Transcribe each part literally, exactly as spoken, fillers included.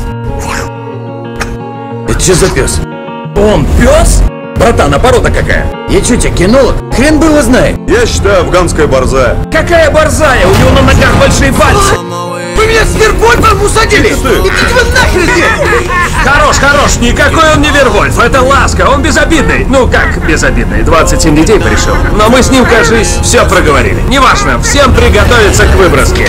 Это что за пес? Он пес? Братан, а порода какая? Я что, тебя кинолог? Хрен было знает. Я считаю, афганская борзая. Какая борзая? У него на ногах большие пальцы. Вы меня с Вервольфом усадили! Идите вы нахрен все! Хорош, хорош, никакой он не Вервольф, это Ласка, он безобидный. Ну как безобидный, двадцать семь детей пришел. Но мы с ним, кажись, все проговорили. Неважно, всем приготовиться к выброске.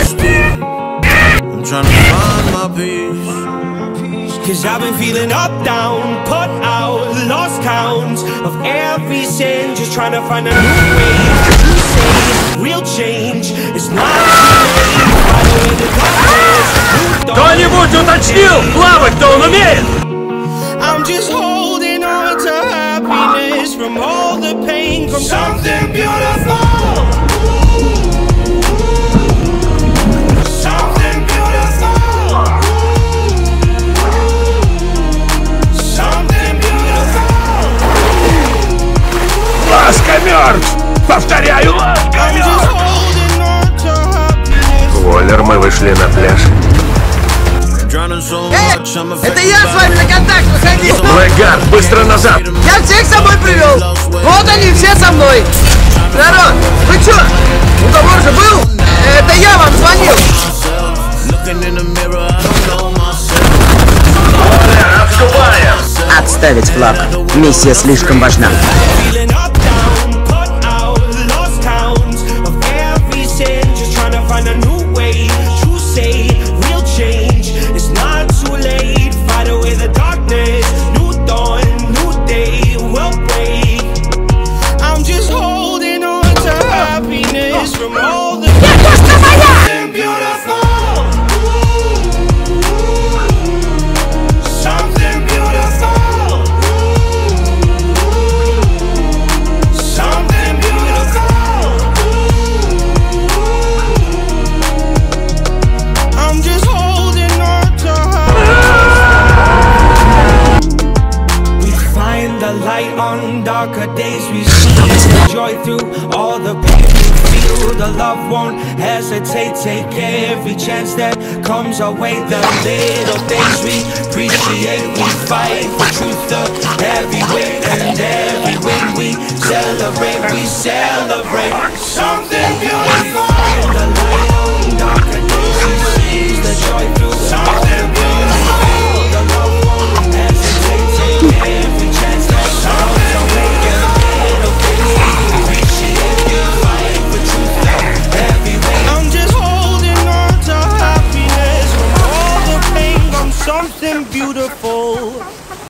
Cause I've been feeling up, down, put out, lost count of every sin, just trying to find a new way to say real change is not Кто-нибудь уточнил, плавать-то он умеет? I'm just holding on to happiness from all the pain, from something beautiful. Ласка мертв! Повторяю, Ласка мертв! Воллер, мы вышли на пляж. Эй, это я с вами на контакт выходил! Блэкгард, быстро назад! Я всех с собой привел! Вот они все со мной! Народ, вы чё? Уговор же был? Это я вам звонил! Воллер, отступаем! Отставить флаг. Миссия слишком важна. Darker days we see the joy through all the pain we feel. The love won't hesitate, take every chance that comes our way. The little things we appreciate, we fight for truth, the heavy weight, and every win we celebrate, we celebrate something beautiful. The light on darker days we see the joy through something beautiful. The love won't hesitate, take every chance that comes our way. Something beautiful.